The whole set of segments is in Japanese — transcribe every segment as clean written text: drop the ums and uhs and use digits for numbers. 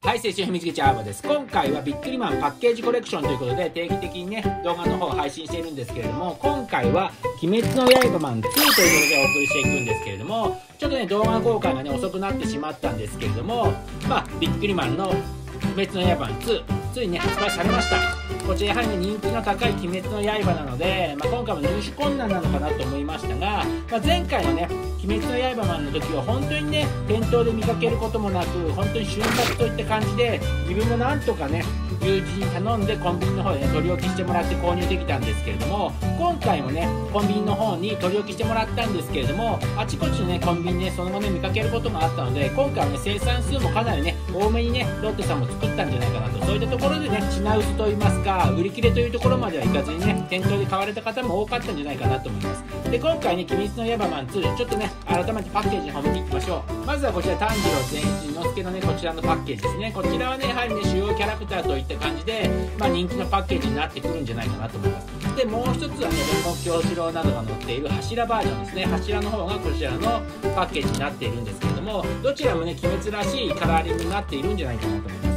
はい、青春秘密基地アーバです。今回はビックリマンパッケージコレクションということで定期的にね、動画の方を配信しているんですけれども、今回は鬼滅の刃マン2ということでお送りしていくんですけれども、ちょっとね、動画公開がね、遅くなってしまったんですけれども、ビックリマンの鬼滅の刃マン2、ついにね、発売されました。こちらやはりね、人気の高い鬼滅の刃なので、今回も入手困難なのかなと思いましたが、前回のね、鬼滅の刃マンの時は本当にね、店頭で見かけることもなく、本当に瞬殺といった感じで、自分もなんとかね、友人に頼んでコンビニの方でね、取り置きしてもらって購入できたんですけれども、今回もね、コンビニの方に取り置きしてもらったんですけれども、あちこちのね、コンビニね、そのままね、見かけることがあったので、今回はね、生産数もかなりね、多めにね、ロッテさんも作ったんじゃないかなと、そういったところでね、品薄といいますか、売り切れというところまではいかずにね、店頭で買われた方も多かったんじゃないかなと思います。で、今回ね、鬼滅の刃マン2、ちょっとね、改めてパッケージの方見ていきましょう。まずはこちら、炭治郎善一之助のね、こちらのパッケージですね。こちらはね、やはりね、主要キャラクターといった感じで、人気のパッケージになってくるんじゃないかなと思います。で、もう一つはね、煉獄京四郎などが載っている柱バージョンですね。柱の方がこちらのパッケージになっているんですけれども、どちらもね、鬼滅らしいカラーリングになっているんじゃないかなと思います。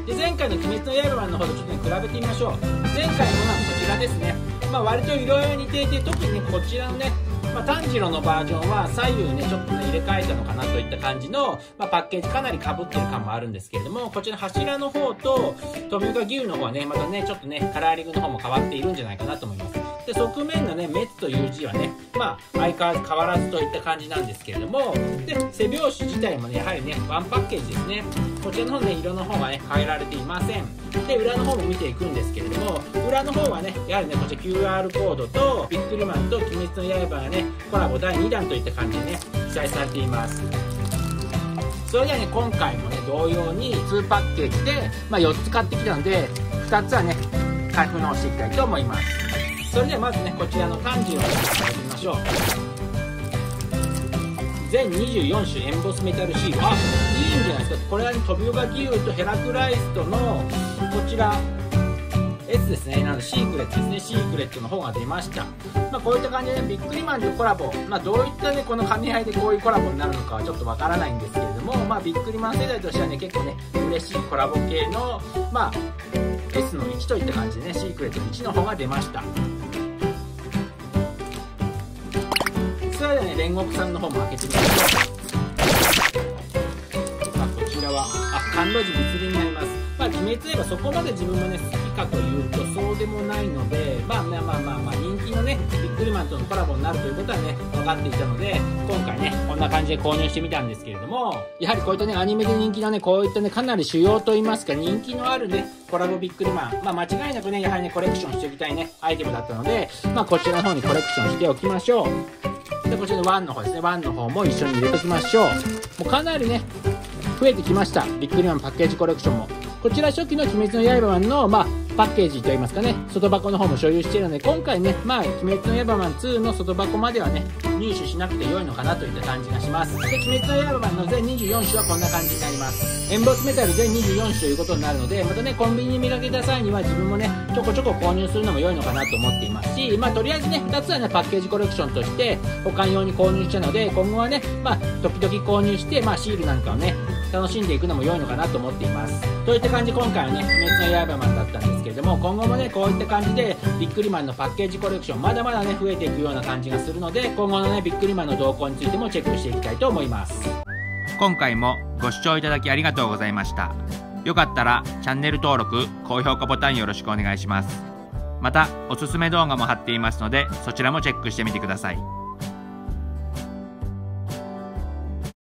で、前回の鬼滅の刃マンの方とちょっとね、比べてみましょう。前回のものはこちらですね。割と色々似ていて、特にね、こちらのね、炭治郎のバージョンは左右ね、ちょっとね、入れ替えたのかなといった感じの、パッケージかなり被ってる感もあるんですけれども、こちら柱の方と富岡牛の方はね、またね、ちょっとね、カラーリングの方も変わっているんじゃないかなと思います。で、側面のね、滅という字はね、相変わらず変わらずといった感じなんですけれども、で、背表紙自体もね、やはりね、ワンパッケージですね。こちらの方ね、色の方はね、変えられていません。で、裏の方も見ていくんですけれども、裏の方はね、やはりね、こちら QR コードと、ビックリマンと鬼滅の刃がね、コラボ第2弾といった感じでね、記載されています。それではね、今回もね、同様に2パッケージで、4つ買ってきたので、2つはね、開封の方していきたいと思います。それではまずね、こちらの炭治郎を使ってみましょう。全24種エンボスメタルシール。いいんじゃないですか。これはね、飛岡義勇とヘラクライストの、こちら、S ですね。シークレットですね。シークレットの方が出ました。こういった感じでね、ビックリマンとコラボ。どういったね、この兼ね合いでこういうコラボになるのかはちょっとわからないんですけれども、ビックリマン世代としてはね、結構ね、嬉しいコラボ系の、S の1といった感じでね、シークレットの1の方が出ました。それではね、煉獄さんの方も開けてみましょう。こちらは、甘露寺密林になります。鬼滅といえばそこまで自分もね、好きかというとそうでもないので、人気のね、ビックリマンとのコラボになるということはね、分かっていたので、今回ね、こんな感じで購入してみたんですけれども、やはりこういったね、アニメで人気のね、こういったね、かなり主要といいますか、人気のあるね、コラボビックリマン、間違いなくね、やはりね、コレクションしておきたいね、アイテムだったので、こちらの方にコレクションしておきましょう。で、こちらの1の方ですね、1の方も一緒に入れておきましょう。もうかなりね、増えてきました。ビックリマンパッケージコレクションも。こちら初期の鬼滅の刃マンの、パッケージといいますかね、外箱の方も所有しているので、今回ね、鬼滅の刃マン2の外箱まではね、入手しなくて良いのかなといった感じがします。で、鬼滅の刃マンの全24種はこんな感じになります。エンボスメタル全24種ということになるので、またね、コンビニに見かけた際には自分もね、ちょこちょこ購入するのも良いのかなと思っていますし、とりあえずね、2つはね、パッケージコレクションとして、保管用に購入したので、今後はね、時々購入して、シールなんかをね、楽しんでいくのも良いのかなと思っています。といった感じで今回はね、鬼滅の刃マンだったんですけれども、今後もね、こういった感じで、ビックリマンのパッケージコレクション、まだまだね、増えていくような感じがするので、今後のね、ビックリマンの動向についてもチェックしていきたいと思います。 今回もご視聴いただきありがとうございました。よかったらチャンネル登録、高評価ボタンよろしくお願いします。また、おすすめ動画も貼っていますので、そちらもチェックしてみてください。